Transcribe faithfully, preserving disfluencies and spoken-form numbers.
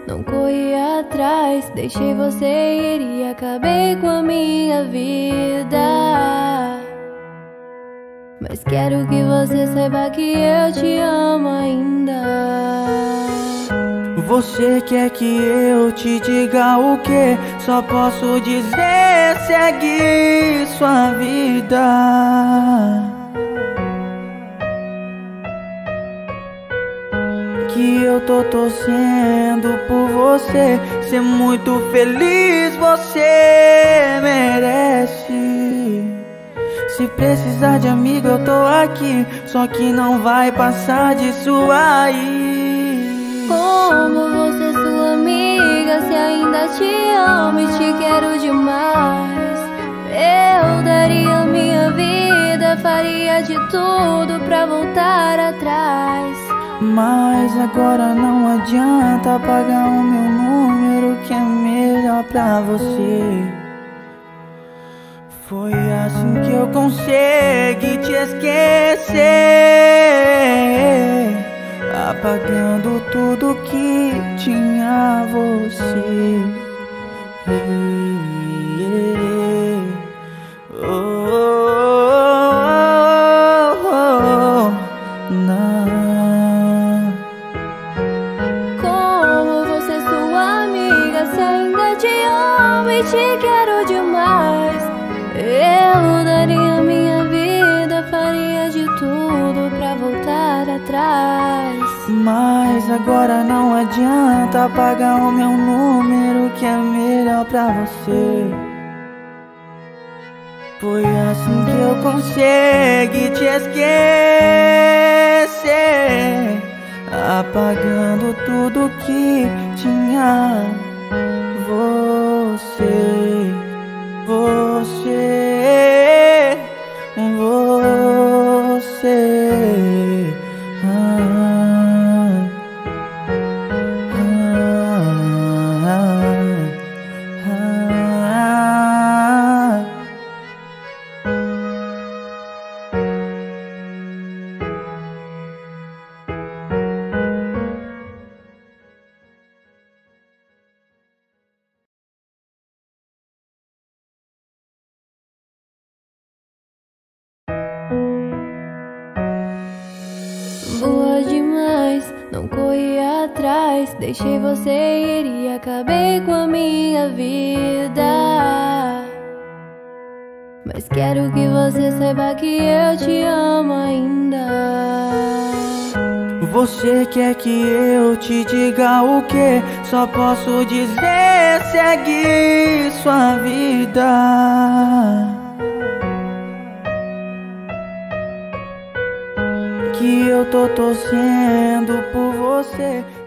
não corri atrás. Deixei você ir e acabei com a minha vida. Mas quero que você saiba que eu te amo ainda. Você quer que eu te diga o quê? Só posso dizer, segue sua vida. Que eu tô torcendo por você ser muito feliz, você merece. Se precisar de amigo eu tô aqui, só que não vai passar disso aí. Como você, sua amiga, se ainda te amo e te quero demais. Eu daria minha vida, faria de tudo pra voltar atrás. Mas agora não adianta apagar o meu número, que é melhor pra você. Foi assim que eu consegui te esquecer, apagando tudo que tinha você. Oh, oh, oh, oh, não. Como você, sua amiga, se ainda te amo e te quero demais. Eu daria minha vida, faria de tudo pra voltar atrás. Mas agora não adianta apagar o meu número, que é melhor pra você. Foi assim que eu consegui te esquecer, apagando tudo que tinha você. Você, você, ah, ah, ah, ah. Boa demais, não corri atrás. Deixei você ir e acabei com a minha vida. Mas quero que você saiba que eu te amo ainda. Você quer que eu te diga o quê? Só posso dizer, segue sua vida. Que eu tô torcendo por você